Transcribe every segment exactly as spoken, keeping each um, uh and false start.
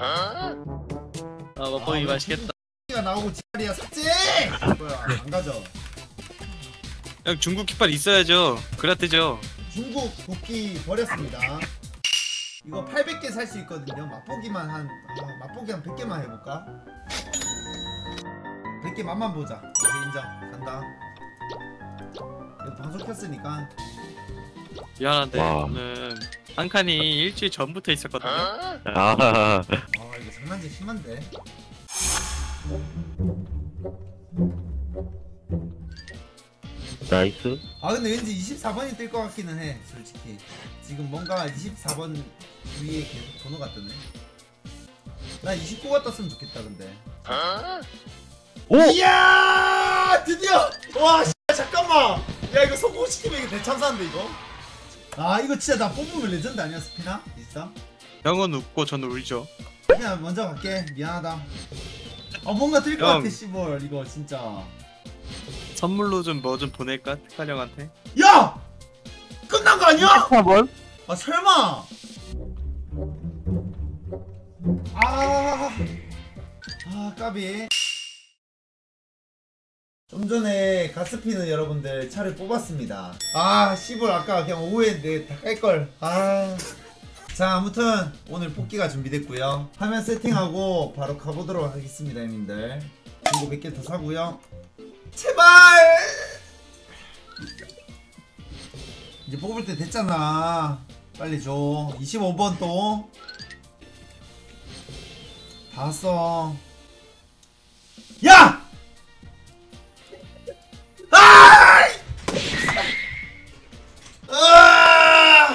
아 맛보기 맛있겠다. 가 나오고 지랄이야 삭제! 뭐야 안 가져. 형 중국 깃발 있어야죠. 그래야 되죠. 중국 국기 버렸습니다. 이거 팔백 개 살 수 있거든요. 맛보기만 한 아, 맛보기 한 백 개만 해볼까? 백 개 맛만 보자. 오케이 인정. 간다. 이거 방송 켰으니까. 미안한데 와. 저는 한 칸이 일주일 전부터 있었거든요. 아, 아 이거 장난질 심한데. 나이스. 아 근데 왠지 이십사 번이 뜰 것 같기는 해 솔직히. 지금 뭔가 이십사 번 위에 계속 번호가 뜨네. 나 이십구가 떴으면 좋겠다 근데. 오! 이야 드디어! 와 씨, 잠깐만. 야 이거 성공시키면 이거 대참사인데 이거. 아 이거 진짜 나 뽑으면 레전드 아니야 스피나? 있어? 형은 웃고 저는 울죠. 그냥 먼저 갈게. 미안하다. 아 뭔가 뜰 것 형. 같아 씨발 이거 진짜. 선물로 좀 뭐 좀 보낼까? 특한 형한테. 야! 끝난 거 아니야? 한 번? 아 설마. 아, 아 까비. 좀 전에 가스피는 여러분들 차를 뽑았습니다. 아 씨발 아까 그냥 오후에 내 다 깔걸. 아. 자 아무튼 오늘 뽑기가 준비됐고요. 화면 세팅하고 바로 가보도록 하겠습니다 형님들. 이거 몇 개 더 사고요. 제발! 이제 뽑을 때 됐잖아. 빨리 줘. 이십오 번 또. 다 써. 야! 아! 아!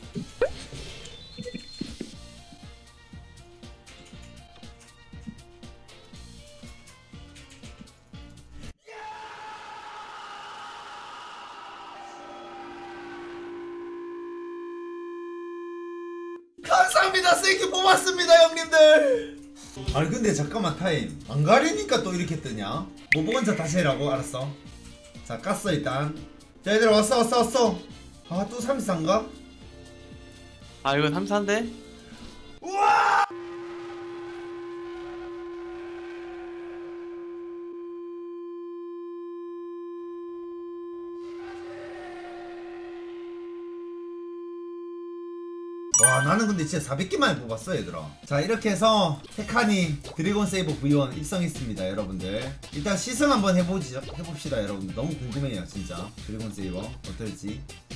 감사합니다. 세게 뽑았습니다 형님들. 아니 근데 잠깐만 타임 안 가리니까 또 이렇게 뜨냐? 뭐 먼저 다시 해라고? 알았어. 자 깠어 일단. 자 얘들아 왔어 왔어 왔어. 아 또 삼십사인가? 아 이거 삼사인데? 우와! 와 나는 근데 진짜 사백 개만 뽑았어 얘들아. 자 이렇게 해서 세 칸이 드래곤 세이버 브이 원 입성했습니다 여러분들. 일단 시승 한번 해보지, 해봅시다 여러분들. 너무 궁금해요 진짜 드래곤 세이버 어떨지.